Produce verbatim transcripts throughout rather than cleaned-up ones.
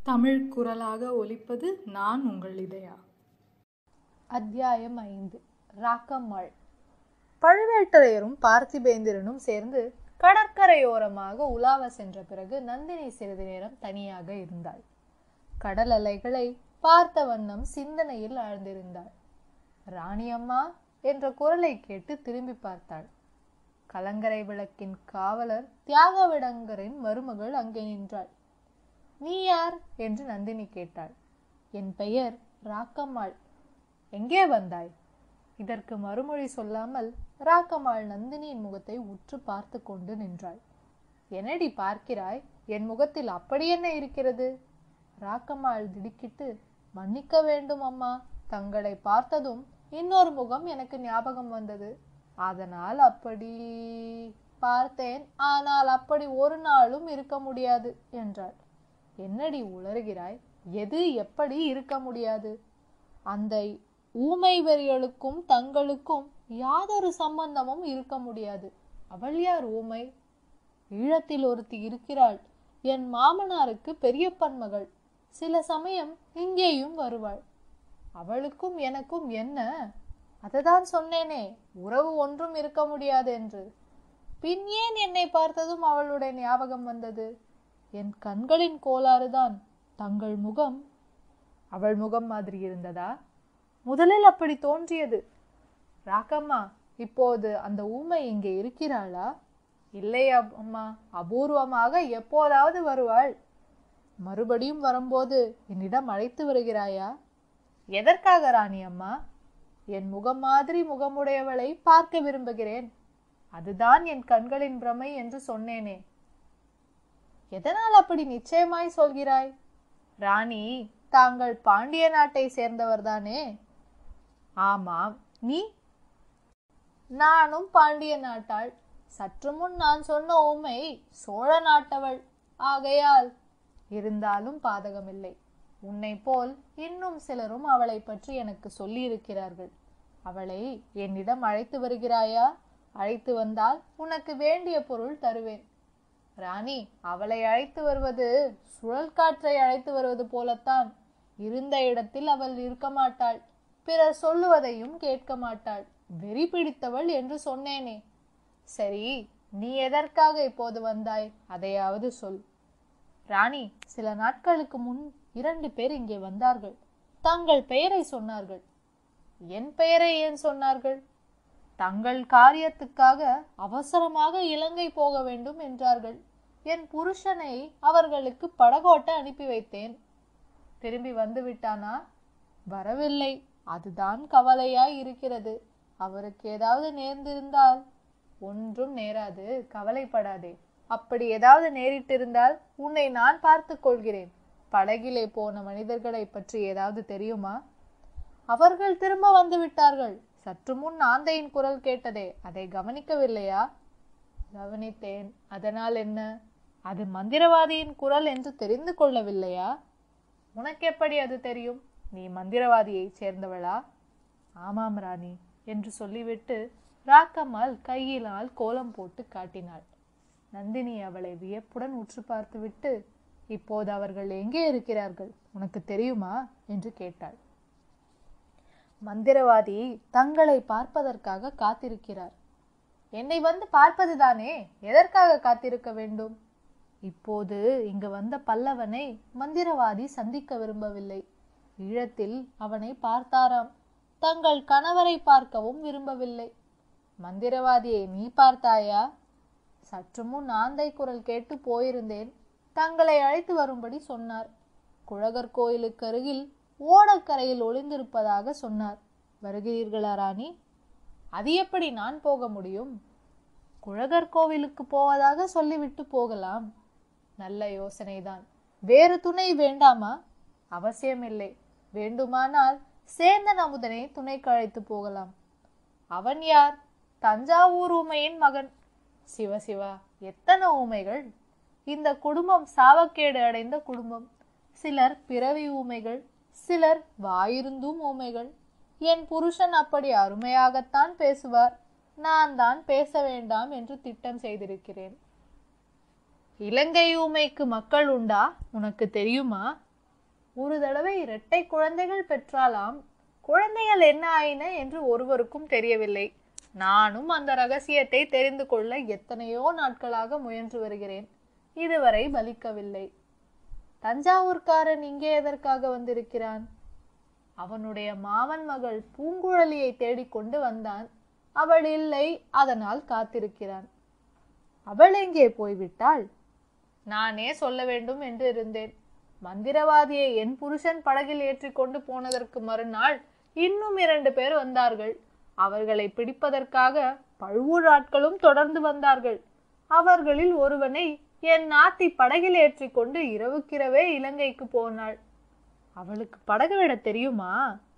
தமிழ் குரலாக ஒலிப்பது நான் உங்கள் இதயா. அத்தியாயம் ஐந்து. ராக்கம்மாள். பழுவேட்டரையரும் பார்த்திபேந்திரனும் சேர்ந்து கடற்கரையோரமாக உலாவ சென்ற பிறகு நந்தினி சிறிது நேரம் தனியாக இருந்தாள். கடல் அலைகளை பார்த்த வண்ணம் சிந்தனையில் ஆழ்ந்திருந்தாள். ராணியம்மா என்ற குரலை கேட்டு திரும்பி பார்த்தாள். கலங்கரை விளக்கின் காவலர் தியாகவிடங்கரின் மருமகள் அங்கே நின்றாள். நீ யார் என்று நந்தினி கேட்டாள். என் பெயர் ராக்கம்மாள். எங்கே வந்தாய்? இதற்கு மறுமொழி சொல்லாமல் ராக்கம்மாள் நந்தினியின் முகத்தை உற்று பார்த்து கொண்டு நின்றாள். என்னடி பார்க்கிறாய்? என் முகத்தில் அப்படி என்ன இருக்கிறது? ராக்கம்மாள் திடுக்கிட்டு, மன்னிக்க வேண்டும் அம்மா, தங்களை பார்த்ததும் இன்னொரு முகம் எனக்கு ஞாபகம் வந்தது, அதனால் அப்படி பார்த்தேன். ஆனால் அப்படி ஒரு நாளும் இருக்க முடியாது என்றாள். என்னடி உளறுகிறாய்? எது எப்படி இருக்க முடியாது? அந்த ஊமை வெறிகளுக்கும் தங்களுக்கும் யாதொரு சம்பந்தமும் இருக்க முடியாது. அவள் யார் ஊமை? ஈழத்தில் ஒருத்தி இருக்கிறாள், என் மாமனாருக்கு பெரியப்பன் மகள். சில சமயம் இங்கேயும் வருவாள். அவளுக்கும் எனக்கும் என்ன? அதுதான் சொன்னேனே, உறவு ஒன்றும் இருக்க முடியாது என்று. பின் ஏன் என்னை பார்த்ததும் அவளுடைய ஞாபகம் வந்தது? என் கண்களின் கோளாறுதான். தங்கள் முகம் அவள் முகம் மாதிரி இருந்ததா? முதலில் அப்படி தோன்றியது. ராக்கம்மா, இப்போது அந்த ஊமை இங்கே இருக்கிறாளா? இல்லை அம்மா, அபூர்வமாக எப்போதாவது வருவாள். மறுபடியும் வரும்போது என்னிடம் அழைத்து வருகிறாயா? எதற்காக ராணி அம்மா? என் முகம் மாதிரி முகமுடையவளை பார்க்க விரும்புகிறேன். அதுதான் என் கண்களின் பிரமை என்று சொன்னேனே. எதனால் அப்படி நிச்சயமாய் சொல்கிறாய்? ராணி, தாங்கள் பாண்டிய நாட்டை சேர்ந்தவர்தானே? ஆமாம். நீ? நானும் பாண்டிய நாட்டாள். சற்று முன் நான் சொன்ன ஊமை சோழ நாட்டவள். ஆகையால் இருந்தாலும் பாதகமில்லை. உன்னை போல் இன்னும் சிலரும் அவளை பற்றி எனக்கு சொல்லி இருக்கிறார்கள். அவளை என்னிடம் அழைத்து வருகிறாயா? அழைத்து வந்தால் உனக்கு வேண்டிய பொருள் தருவேன். ராணி, அவளை அழைத்து வருவது சுழல் காற்றை அழைத்து வருவது போலத்தான். இருந்த இடத்தில் அவள் இருக்க மாட்டாள். பிறர் சொல்லுவதையும் கேட்க மாட்டாள். வெறி பிடித்தவள் என்று சொன்னேனே. சரி, நீ எதற்காக இப்போது வந்தாய்? அதையாவது சொல். ராணி, சில நாட்களுக்கு முன் இரண்டு பேர் இங்கே வந்தார்கள். தங்கள் பெயரை சொன்னார்கள். என் பெயரை ஏன் சொன்னார்கள்? தங்கள் காரியத்துக்காக அவசரமாக இலங்கை போக வேண்டும் என்றார்கள். என் புருஷனை அவர்களுக்கு படகோட்ட அனுப்பி வைத்தேன். திரும்பி வந்து விட்டானா? வரவில்லை. அதுதான் கவலையாய் இருக்கிறது. அவருக்கு ஏதாவது நேர்ந்திருந்தால்? ஒன்றும் நேராது, கவலைப்படாதே. அப்படி ஏதாவது நேரிட்டிருந்தால் உன்னை நான் பார்த்து கொள்கிறேன். படகிலே போன மனிதர்களை பற்றி ஏதாவது தெரியுமா? அவர்கள் திரும்ப வந்து விட்டார்கள். சற்று முன் ஆந்தையின் குரல் கேட்டதே, அதை கவனிக்கவில்லையா? கவனித்தேன். அதனால் என்ன? அது மந்திரவாதியின் குரல் என்று தெரிந்து கொள்ளவில்லையா? உனக்கு எப்படி அது தெரியும்? நீ மந்திரவாதியை சேர்ந்தவளா? ஆமாம் ராணி என்று சொல்லிவிட்டு ராக்கம்மாள் கையினால் கோலம் போட்டு காட்டினாள். நந்தினி அவளை வியப்புடன் உற்று பார்த்துவிட்டு, இப்போது அவர்கள் எங்கே இருக்கிறார்கள், உனக்கு தெரியுமா என்று கேட்டாள். மந்திரவாதி தங்களை பார்ப்பதற்காக காத்திருக்கிறார். என்னை வந்து பார்ப்பதுதானே, எதற்காக காத்திருக்க வேண்டும்? இப்போது இங்கு வந்த பல்லவனை மந்திரவாதி சந்திக்க விரும்பவில்லை. ஈழத்தில் அவனை பார்த்தாராம். தங்கள் கணவரை பார்க்கவும் விரும்பவில்லை. மந்திரவாதியை நீ பார்த்தாயா? சற்று முன் ஆந்தை குரல் கேட்டு போயிருந்தேன். தங்களை அழைத்து வரும்படி சொன்னார். குழகர் கோயிலுக்கு அருகில் ஓடக்கரையில் ஒளிந்திருப்பதாக சொன்னார். வருகிறீர்களா ராணி? அது எப்படி நான் போக முடியும்? குழகர் கோவிலுக்கு போவதாக சொல்லிவிட்டு போகலாம். நல்ல யோசனைதான். வேறு துணை வேண்டாமா? அவசியமில்லை. வேண்டுமானால் சேந்தன் அமுதனை துணைக்கு அழைத்து போகலாம். அவன் யார்? தஞ்சாவூர் ஊமையின் மகன். சிவசிவா, எத்தனை ஊமைகள்! இந்த குடும்பம் சாவக்கேடு அடைந்த குடும்பம். சிலர் பிறவி ஊமைகள், சிலர் வாயிருந்தும் ஊமைகள். என் புருஷன் அப்படி அருமையாகத்தான் பேசுவார். நான் தான் பேச வேண்டாம் என்று திட்டம் செய்திருக்கிறேன். இலங்கை ஊமைக்கு மக்கள் உண்டா? உனக்கு தெரியுமா? ஒரு தடவை இரட்டை குழந்தைகள் பெற்றாலாம். குழந்தைகள் என்ன ஆயின என்று ஒருவருக்கும் தெரியவில்லை. நானும் அந்த ரகசியத்தை தெரிந்து கொள்ள எத்தனையோ நாட்களாக முயன்று வருகிறேன். இதுவரை பலிக்கவில்லை. தஞ்சாவூர்காரன் இங்கே எதற்காக வந்திருக்கிறான்? அவனுடைய மாமன் மகள் பூங்குழலியை தேடிக்கொண்டு வந்தான். அவள் இல்லை, அதனால் காத்திருக்கிறான். அவள் எங்கே போய்விட்டாள்? நானே சொல்ல வேண்டும் என்று இருந்தேன். மந்திரவாதியை என் புருஷன் படகில் ஏற்றி கொண்டு போனதற்கு மறுநாள் இன்னும் இரண்டு பேர் வந்தார்கள். அவர்களை பிடிப்பதற்காக பழுவூர் ஆட்களும் தொடர்ந்து வந்தார்கள். அவர்களில் ஒருவனை என் நாத்தி படகில் ஏற்றி கொண்டு இரவுக்கிரவே இலங்கைக்கு போனாள். அவளுக்கு படகு விட தெரியுமா?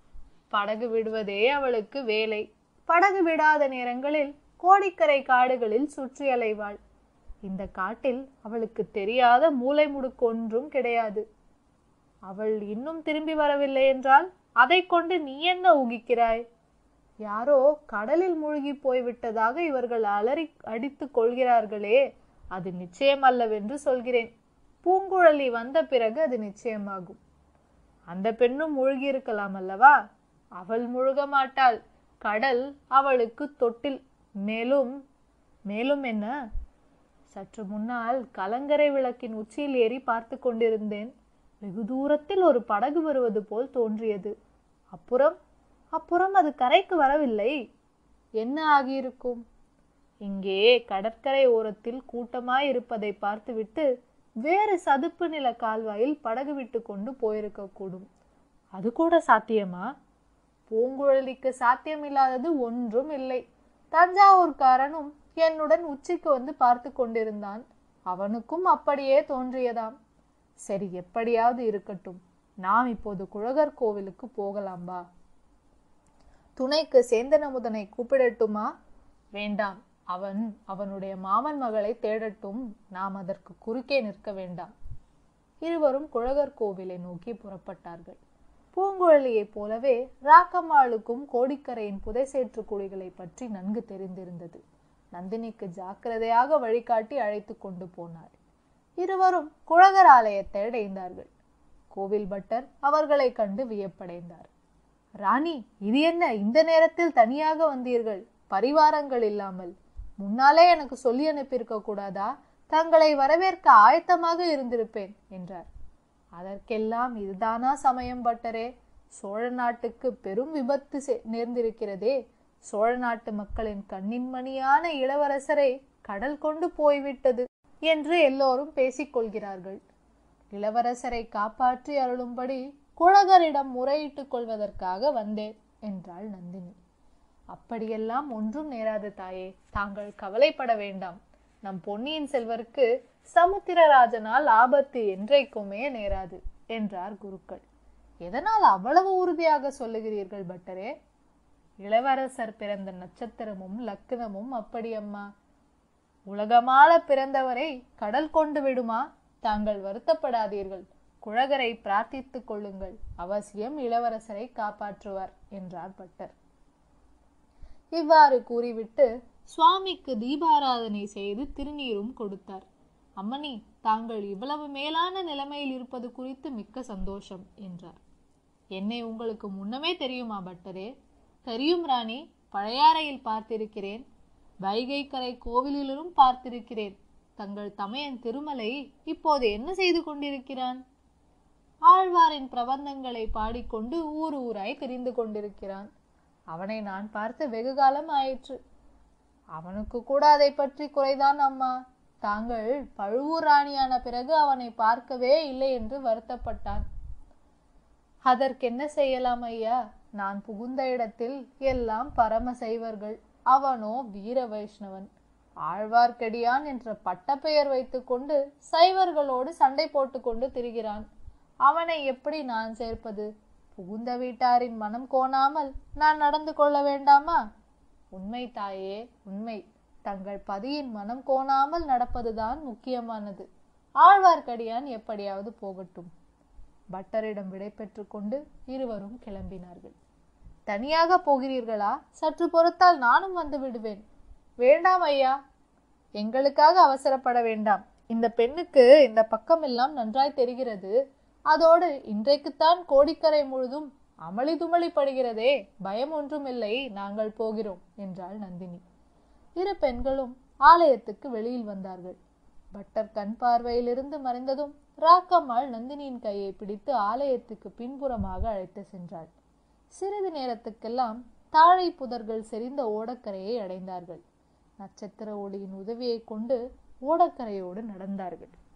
படகு விடுவதே அவளுக்கு வேலை. படகு விடாத நேரங்களில் கோடிக்கரை காடுகளில் சுற்றி அலைவாள். இந்த காட்டில் அவளுக்கு தெரியாத மூலை முடுக்கு ஒன்றும் கிடையாது. அவள் இன்னும் திரும்பி வரவில்லை என்றால் அதை கொண்டு நீ என்ன ஊகிக்கிறாய்? யாரோ கடலில் மூழ்கி போய்விட்டதாக இவர்கள் அலறி அடித்து கொள்கிறார்களே, அது நிச்சயம் அல்லவென்று சொல்கிறேன். பூங்குழலி வந்த பிறகு அது நிச்சயமாகும். அந்த பெண்ணும் மூழ்கி இருக்கலாம் அல்லவா? அவள் முழுக மாட்டாள். கடல் அவளுக்கு தொட்டில். மேலும் மேலும் என்ன? சற்று முன்னால் கலங்கரை விளக்கின் உச்சியில் ஏறி பார்த்து கொண்டிருந்தேன். வெகு தூரத்தில் ஒரு படகு வருவது போல் தோன்றியது. அப்புறம் அப்புறம் அது கரைக்கு வரவில்லை. என்ன ஆகியிருக்கும்? இங்கே கடற்கரை ஓரத்தில் கூட்டமாய் இருப்பதை பார்த்துவிட்டு வேறு சதுப்பு நில கால்வாயில் படகு விட்டு கொண்டு போயிருக்க கூடும். அது கூட சாத்தியமா? பூங்குழலிக்கு சாத்தியமில்லாதது ஒன்றும் இல்லை. தஞ்சாவூர்காரனும் என்னுடன் உச்சிக்கு வந்து பார்த்து கொண்டிருந்தான். அவனுக்கும் அப்படியே தோன்றியதாம். சரி, எப்படியாவது இருக்கட்டும். நாம் இப்போது குழகர் கோவிலுக்கு போகலாம்பா. துணைக்கு சேந்தனமுதனை கூப்பிடட்டுமா? வேண்டாம். அவன் அவனுடைய மாமன் மகளை தேடட்டும். நாம் அதற்கு குறுக்கே நிற்க வேண்டாம். இருவரும் குழகர் கோவிலை நோக்கி புறப்பட்டார்கள். பூங்குழலியைப் போலவே ராக்கம்மாளுக்கும் கோடிக்கரையின் புதைசேற்று குழிகளை பற்றி நன்கு தெரிந்திருந்தது. நந்தினிக்கு ஜாக்கிரதையாக வழிகாட்டி அழைத்து கொண்டு போனாள். இருவரும் குழகர் ஆலயத்தை அடைந்தார்கள். கோவில் பட்டர் அவர்களை கண்டு வியப்படைந்தார். ராணி, இது என்ன இந்த நேரத்தில் தனியாக வந்தீர்கள்? பரிவாரங்கள் இல்லாமல். முன்னாலே எனக்கு சொல்லி அனுப்பியிருக்க கூடாதா? தங்களை வரவேற்க ஆயத்தமாக இருந்திருப்பேன் என்றார். அதற்கெல்லாம் இதுதானா சமயம் பட்டரே? சோழ நாட்டுக்கு பெரும் விபத்து நேர்ந்திருக்கிறதே. சோழ நாட்டு மக்களின் கண்ணின் மணியான இளவரசரை கடல் கொண்டு போய்விட்டது என்று எல்லோரும் பேசிக் கொள்கிறார்கள். இளவரசரை காப்பாற்றி அருளும்படி குழகரிடம் முறையிட்டுக் கொள்வதற்காக வந்தேன் என்றாள் நந்தினி. அப்படியெல்லாம் ஒன்றும் நேராது தாயே, தாங்கள் கவலைப்பட வேண்டாம். நம் பொன்னியின் செல்வருக்கு சமுத்திரராஜனால் ஆபத்து என்றைக்குமே நேராது என்றார் குருக்கள். எதனால் அவ்வளவு உறுதியாக சொல்லுகிறீர்கள் பட்டரே? இளவரசர் பிறந்த நட்சத்திரமும் லக்னமும் அப்படி அம்மா. உலகமால பிறந்தவரை கடல் கொண்டு விடுமா? தாங்கள் வருத்தப்படாதீர்கள். குழகரை பிரார்த்தித்துக் கொள்ளுங்கள். அவசியம் இளவரசரை காப்பாற்றுவார் என்றார் பட்டர். இவ்வாறு கூறிவிட்டு சுவாமிக்கு தீபாராதனை செய்து திருநீரும் கொடுத்தார். அம்மணி, தாங்கள் இவ்வளவு மேலான நிலைமையில் இருப்பது குறித்து மிக்க சந்தோஷம் என்றார். என்னை உங்களுக்கு முன்னமே தெரியுமா பட்டரே? தெரியும் ராணி. பழையாறையில் பார்த்திருக்கிறேன். வைகை கரை கோவிலிலும் பார்த்திருக்கிறேன். தங்கள் தமையன் திருமலை இப்போது என்ன செய்து கொண்டிருக்கிறான்? ஆழ்வாரின் பிரபந்தங்களை பாடிக்கொண்டு ஊர் ஊராய் தெரிந்து கொண்டிருக்கிறான். அவனை நான் பார்த்து வெகு காலம் ஆயிற்று. அவனுக்கு கூட அதை பற்றி குறைதான் அம்மா. தாங்கள் பழுவூர் ராணியான பிறகு அவனை பார்க்கவே இல்லை என்று வருத்தப்பட்டான். அதற்கென்ன செய்யலாம் ஐயா? நான் புகுந்த இடத்தில் எல்லாம் பரம சைவர்கள். அவனோ வீர வைஷ்ணவன். ஆழ்வார்க்கடியான் என்ற பட்ட பெயர் வைத்துக் கொண்டு சைவர்களோடு சண்டை போட்டு கொண்டு திரிகிறான். அவனை எப்படி நான் சேர்ப்பது? புகுந்த வீட்டாரின் மனம் கோணாமல் நான் நடந்து கொள்ள வேண்டாமா? உண்மை தாயே, உண்மை. தங்கள் பதியின் மனம் கோணாமல் நடப்பதுதான் முக்கியமானது. ஆழ்வார்க்கடியான் எப்படியாவது போகட்டும். பட்டரிடம் விடை பெற்று கொண்டு இருவரும் கிளம்பினார்கள். தனியாக போகிறீர்களா? சற்று பொறுத்தால் நானும் வந்து விடுவேன். வேண்டாம் ஐயா, எங்களுக்காக அவசரப்பட வேண்டாம். இந்த பெண்ணுக்கு இந்த பக்கம் எல்லாம் நன்றாய் தெரிகிறது. அதோடு இன்றைக்குத்தான் கோடிக்கரை முழுதும் அமளி துமளி படுகிறதே, பயம் ஒன்றுமில்லை, நாங்கள் போகிறோம் என்றாள் நந்தினி. இரு பெண்களும் ஆலயத்துக்கு வெளியில் வந்தார்கள். பட்டர் கண் பார்வையிலிருந்து மறைந்ததும் ராக்கம்மாள் நந்தினியின் கையை பிடித்து ஆலயத்துக்கு பின்புறமாக அழைத்து சென்றாள். சிறிது நேரத்துக்கெல்லாம் தாழை புதர்கள் செறிந்த ஓடக்கரையை அடைந்தார்கள். நட்சத்திர ஒளியின் உதவியை கொண்டு ஓடக்கரையோடு நடந்தார்கள்.